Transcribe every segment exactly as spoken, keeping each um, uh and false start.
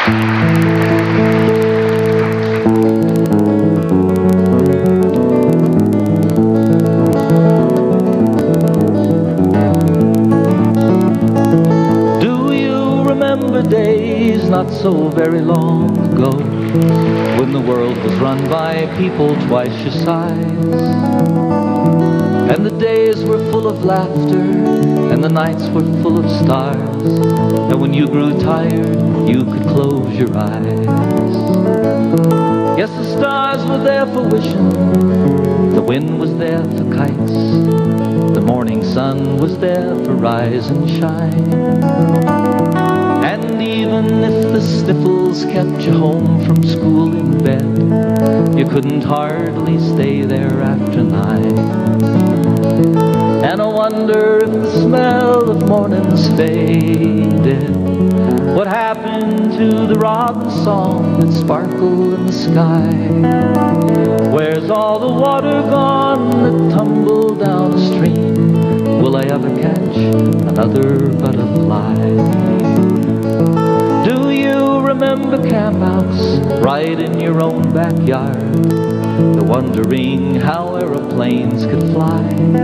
Days not so very long ago, when the world was run by people twice your size, and the days were full of laughter and the nights were full of stars, and when you grew tired you could close your eyes. Yes, the stars were there for wishing, the wind was there for kites, the morning sun was there for rise and shine. And even if the sniffles kept you home from school in bed, you couldn't hardly stay there after nine. And I wonder if the smell of morning's faded. What happened to the robin song that sparkled in the sky? Where's all the water gone that tumbled down the stream? Will I ever catch another butterfly? Do you remember campouts right in your own backyard? The wondering how aeroplanes could fly,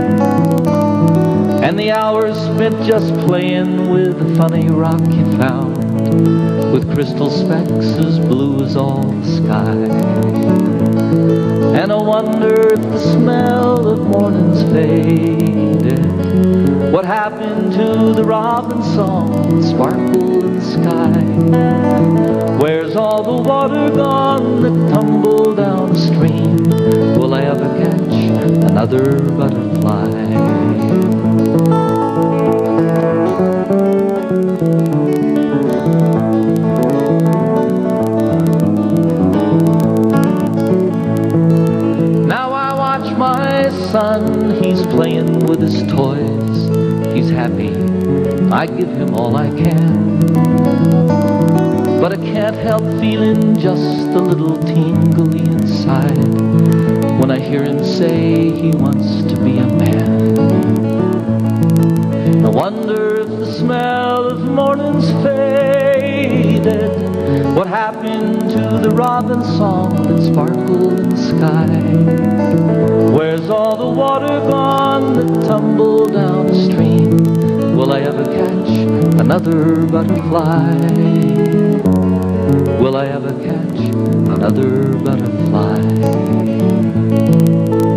and the hours spent just playing with the funny rock you found, with crystal specks as blue as all the sky. And I wonder if the smell of morning's faded. What happened to the robin song that sparkled in the sky? Where's all the water gone that tumbled down the stream? Will I ever catch another butterfly? My son, he's playing with his toys, he's happy, I give him all I can, but I can't help feeling just a little tingly inside when I hear him say he wants to be a man. I wonder if the smell of morning's faded. What happened to the robin song that sparkled in the sky? Where's all the water gone that tumbled down the stream? Will I ever catch another butterfly? Will I ever catch another butterfly?